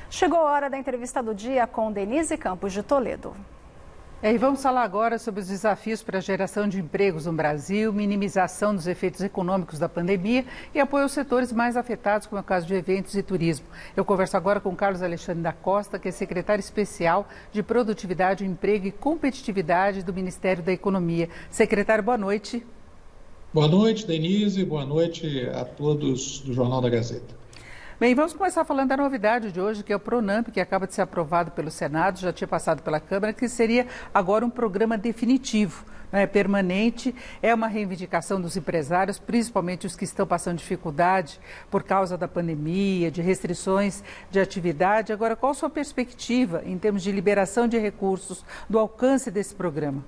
Chegou a hora da entrevista do dia com Denise Campos de Toledo. E vamos falar agora sobre os desafios para a geração de empregos no Brasil, minimização dos efeitos econômicos da pandemia e apoio aos setores mais afetados, como é o caso de eventos e turismo. Eu converso agora com Carlos Alexandre da Costa, que é secretário especial de Produtividade, Emprego e Competitividade do Ministério da Economia. Secretário, boa noite. Boa noite, Denise. Boa noite a todos do Jornal da Gazeta. Bem, vamos começar falando da novidade de hoje, que é o PRONAMP, que acaba de ser aprovado pelo Senado, já tinha passado pela Câmara, que seria agora um programa definitivo, permanente. É uma reivindicação dos empresários, principalmente os que estão passando dificuldade por causa da pandemia, de restrições de atividade. Agora, qual a sua perspectiva em termos de liberação de recursos, do alcance desse programa?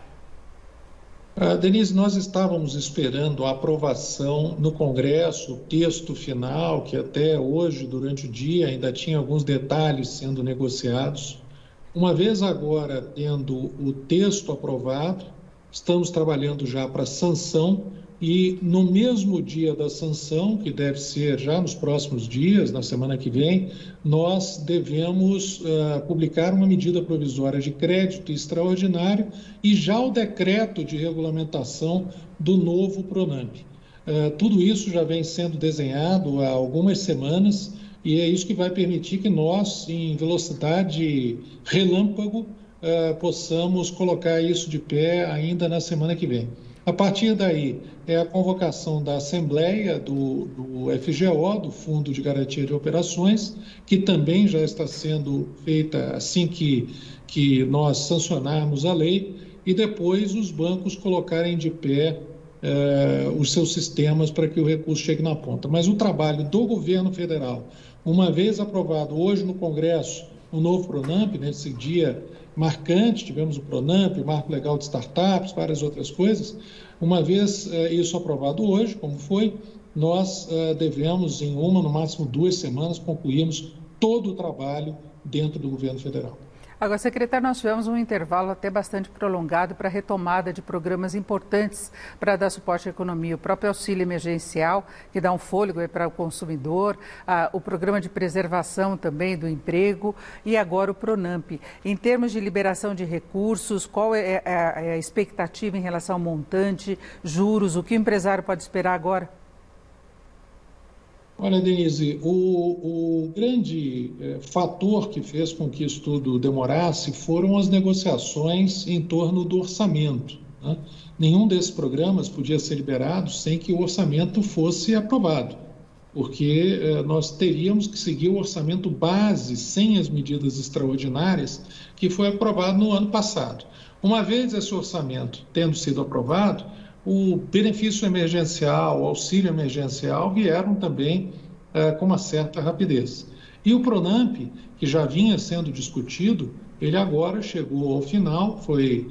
Denise, nós estávamos esperando a aprovação no Congresso, o texto final, que até hoje, durante o dia, ainda tinha alguns detalhes sendo negociados. Uma vez agora tendo o texto aprovado, estamos trabalhando já para sanção e no mesmo dia da sanção, que deve ser já nos próximos dias, na semana que vem, nós devemos publicar uma medida provisória de crédito extraordinário e já o decreto de regulamentação do novo PRONAMP. Tudo isso já vem sendo desenhado há algumas semanas e é isso que vai permitir que nós, em velocidade relâmpago, possamos colocar isso de pé ainda na semana que vem. A partir daí, é a convocação da Assembleia do FGO, do Fundo de Garantia de Operações, que também já está sendo feita assim que nós sancionarmos a lei, e depois os bancos colocarem de pé os seus sistemas para que o recurso chegue na ponta. Mas o trabalho do governo federal, uma vez aprovado hoje no Congresso, o novo PRONAMP, nesse dia marcante, tivemos o PRONAMP, o Marco Legal de Startups, várias outras coisas. Uma vez isso aprovado hoje, como foi, nós devemos, em uma, no máximo 2 semanas, concluirmos todo o trabalho dentro do governo federal. Agora, secretário, nós tivemos um intervalo até bastante prolongado para a retomada de programas importantes para dar suporte à economia. O próprio auxílio emergencial, que dá um fôlego para o consumidor, o programa de preservação também do emprego e agora o PRONAMP. Em termos de liberação de recursos, qual é a expectativa em relação ao montante, juros, o que o empresário pode esperar agora? Olha, Denise, o grande fator que fez com que isso tudo demorasse foram as negociações em torno do orçamento, né? Nenhum desses programas podia ser liberado sem que o orçamento fosse aprovado, porque nós teríamos que seguir o orçamento base sem as medidas extraordinárias que foi aprovado no ano passado. Uma vez esse orçamento tendo sido aprovado, o benefício emergencial, o auxílio emergencial vieram também com uma certa rapidez. E o PRONAMP, que já vinha sendo discutido, ele agora chegou ao final, foi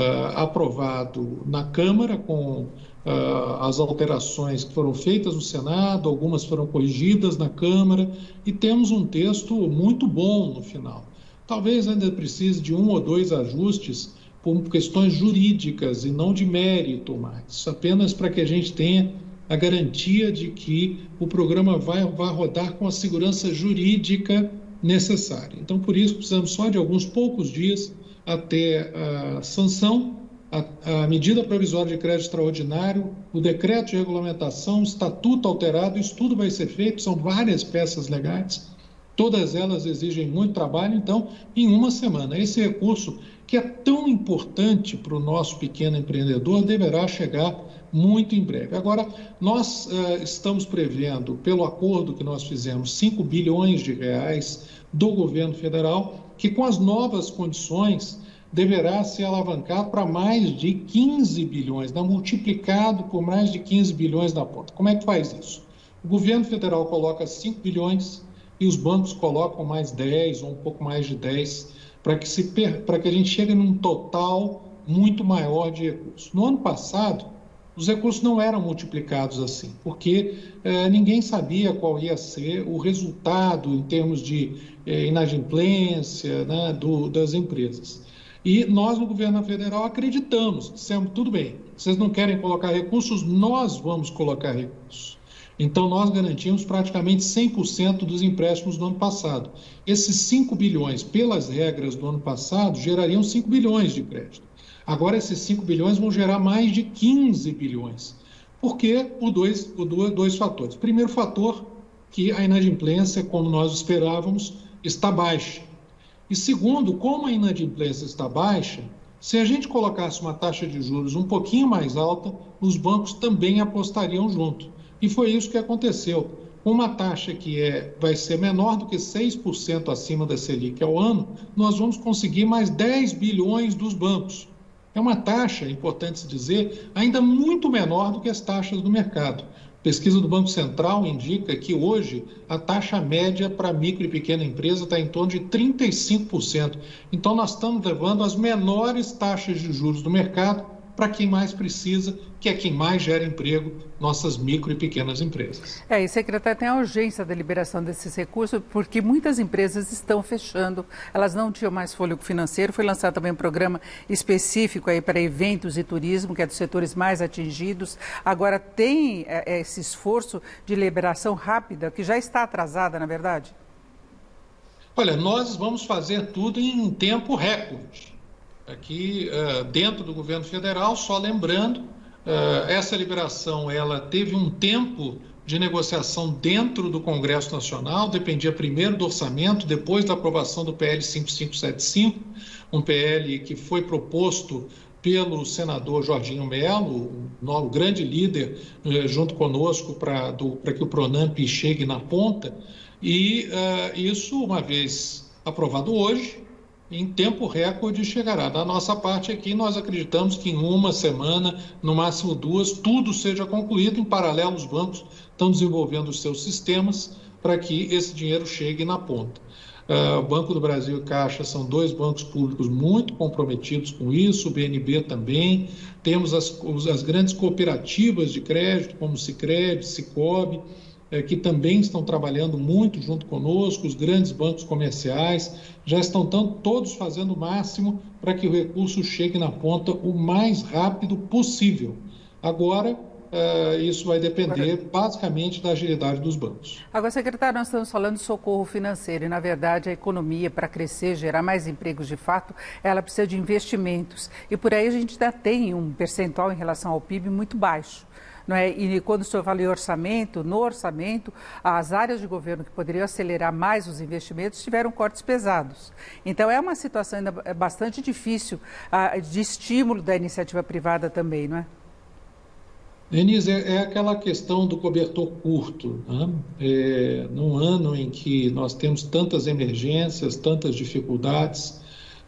aprovado na Câmara com as alterações que foram feitas no Senado, algumas foram corrigidas na Câmara e temos um texto muito bom no final. Talvez ainda precise de 1 ou 2 ajustes por questões jurídicas e não de mérito mais, apenas para que a gente tenha a garantia de que o programa vai rodar com a segurança jurídica necessária. Então, por isso, precisamos só de alguns poucos dias até a sanção, a medida provisória de crédito extraordinário, o decreto de regulamentação, o estatuto alterado, isso tudo vai ser feito, são várias peças legais, todas elas exigem muito trabalho, então, em uma semana, esse recurso que é tão importante para o nosso pequeno empreendedor, deverá chegar muito em breve. Agora, nós estamos prevendo, pelo acordo que nós fizemos, 5 bilhões de reais do governo federal, que com as novas condições deverá ser alavancado para mais de 15 bilhões, multiplicado por mais de 15 bilhões na ponta. Como é que faz isso? O governo federal coloca 5 bilhões e os bancos colocam mais 10 ou um pouco mais de 10 para que a gente chegue num total muito maior de recursos. No ano passado, os recursos não eram multiplicados assim, porque ninguém sabia qual ia ser o resultado em termos de inadimplência, né, das empresas. E nós, no governo federal, acreditamos, dissemos, tudo bem, vocês não querem colocar recursos, nós vamos colocar recursos. Então, nós garantimos praticamente 100% dos empréstimos do ano passado. Esses 5 bilhões, pelas regras do ano passado, gerariam 5 bilhões de crédito. Agora, esses 5 bilhões vão gerar mais de 15 bilhões. Por quê? Por dois fatores. Primeiro fator, que a inadimplência, como nós esperávamos, está baixa. E segundo, como a inadimplência está baixa, se a gente colocasse uma taxa de juros um pouquinho mais alta, os bancos também apostariam junto. E foi isso que aconteceu. Uma taxa que vai ser menor do que 6% acima da Selic ao ano, nós vamos conseguir mais 10 bilhões dos bancos. É uma taxa, é importante se dizer, ainda muito menor do que as taxas do mercado. Pesquisa do Banco Central indica que hoje a taxa média para micro e pequena empresa está em torno de 35%. Então, nós estamos levando as menores taxas de juros do mercado para quem mais precisa, que é quem mais gera emprego, nossas micro e pequenas empresas. E secretário, tem a urgência da liberação desses recursos, porque muitas empresas estão fechando, elas não tinham mais fôlego financeiro. Foi lançado também um programa específico aí para eventos e turismo, que é dos setores mais atingidos. Agora tem esse esforço de liberação rápida, que já está atrasada, na verdade? Olha, nós vamos fazer tudo em tempo recorde. Aqui dentro do governo federal, só lembrando, essa liberação ela teve um tempo de negociação dentro do Congresso Nacional, dependia primeiro do orçamento, depois da aprovação do PL 5575, um PL que foi proposto pelo senador Jorginho Melo, o grande líder, junto conosco para que o Pronamp chegue na ponta, e isso, uma vez aprovado hoje, em tempo recorde chegará. Da nossa parte aqui, nós acreditamos que em uma semana, no máximo 2, tudo seja concluído. Em paralelo, os bancos estão desenvolvendo os seus sistemas para que esse dinheiro chegue na ponta. O Banco do Brasil e Caixa são 2 bancos públicos muito comprometidos com isso, o BNB também. Temos as grandes cooperativas de crédito, como o Sicredi, Sicobi, que também estão trabalhando muito junto conosco, os grandes bancos comerciais, já estão todos fazendo o máximo para que o recurso chegue na ponta o mais rápido possível. Agora, isso vai depender basicamente da agilidade dos bancos. Agora, secretário, nós estamos falando de socorro financeiro e, na verdade, a economia, para crescer, gerar mais empregos de fato, ela precisa de investimentos. E por aí a gente ainda tem um percentual em relação ao PIB muito baixo. Não é? E quando o senhor fala em orçamento, no orçamento, as áreas de governo que poderiam acelerar mais os investimentos tiveram cortes pesados. Então, é uma situação ainda bastante difícil de estímulo da iniciativa privada também, não é? Denise, é aquela questão do cobertor curto, né? Num ano em que nós temos tantas emergências, tantas dificuldades,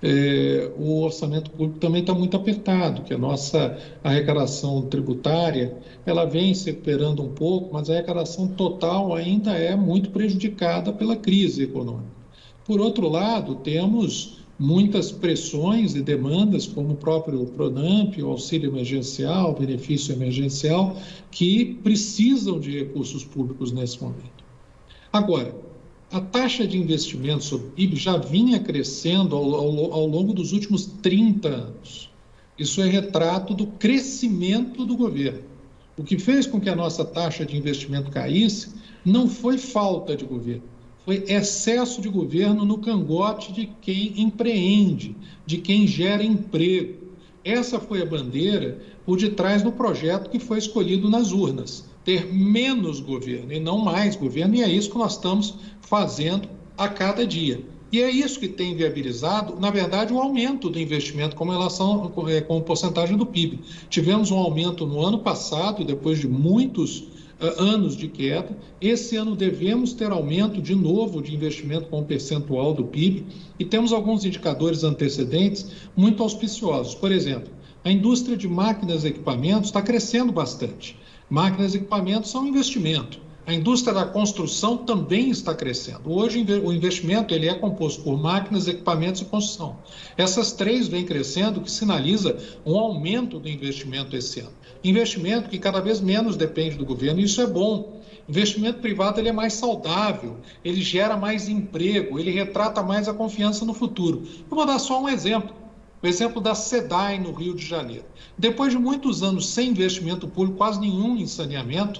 o orçamento público também está muito apertado, que a nossa arrecadação tributária ela vem se recuperando um pouco, mas a arrecadação total ainda é muito prejudicada pela crise econômica. Por outro lado, temos muitas pressões e demandas, como o próprio Pronamp, o auxílio emergencial, o benefício emergencial, que precisam de recursos públicos nesse momento. Agora, a taxa de investimento sobre o PIB já vinha crescendo ao longo dos últimos 30 anos. Isso é retrato do crescimento do governo. O que fez com que a nossa taxa de investimento caísse não foi falta de governo, foi excesso de governo no cangote de quem empreende, de quem gera emprego. Essa foi a bandeira por detrás do projeto que foi escolhido nas urnas. Ter menos governo e não mais governo, e é isso que nós estamos fazendo a cada dia. E é isso que tem viabilizado, na verdade, o aumento do investimento com relação com porcentagem do PIB. Tivemos um aumento no ano passado, depois de muitos anos de queda. Esse ano devemos ter aumento de novo de investimento com percentual do PIB, e temos alguns indicadores antecedentes muito auspiciosos. Por exemplo, a indústria de máquinas e equipamentos está crescendo bastante. Máquinas e equipamentos são investimento. A indústria da construção também está crescendo. Hoje o investimento ele é composto por máquinas, equipamentos e construção. Essas 3 vêm crescendo, o que sinaliza um aumento do investimento esse ano. Investimento que cada vez menos depende do governo, e isso é bom. Investimento privado ele é mais saudável, ele gera mais emprego, ele retrata mais a confiança no futuro. Eu vou dar só um exemplo. O exemplo da SEDAI no Rio de Janeiro. Depois de muitos anos sem investimento público, quase nenhum em saneamento,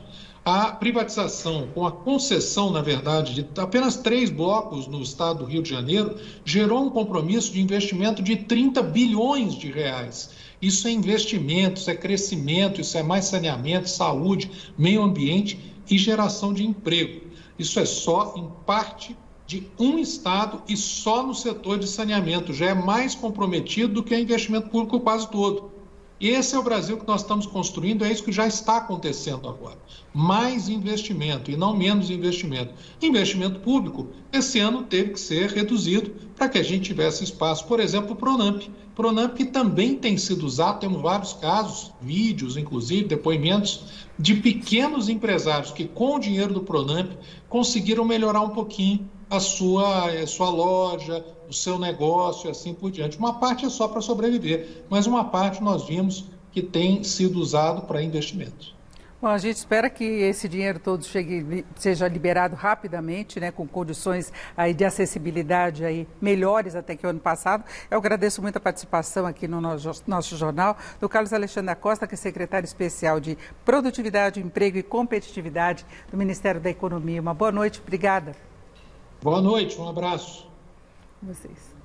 A privatização, com a concessão, na verdade, de apenas 3 blocos no estado do Rio de Janeiro, gerou um compromisso de investimento de 30 bilhões de reais. Isso é investimento, isso é crescimento, isso é mais saneamento, saúde, meio ambiente e geração de emprego. Isso é só em parte de um estado e só no setor de saneamento. Já é mais comprometido do que o investimento público quase todo. E esse é o Brasil que nós estamos construindo, é isso que já está acontecendo agora. Mais investimento e não menos investimento. Investimento público, esse ano teve que ser reduzido para que a gente tivesse espaço. Por exemplo, o Pronamp. Pronamp que também tem sido usado, temos vários casos, vídeos, inclusive, depoimentos de pequenos empresários que com o dinheiro do Pronamp conseguiram melhorar um pouquinho a sua loja, o seu negócio e assim por diante. Uma parte é só para sobreviver, mas uma parte nós vimos que tem sido usado para investimento. Bom, a gente espera que esse dinheiro todo seja liberado rapidamente, né, com condições aí de acessibilidade aí melhores até que o ano passado. Eu agradeço muito a participação aqui no nosso jornal do Carlos Alexandre da Costa, que é secretário especial de Produtividade, Emprego e Competitividade do Ministério da Economia. Uma boa noite, obrigada. Boa noite, um abraço. Vocês.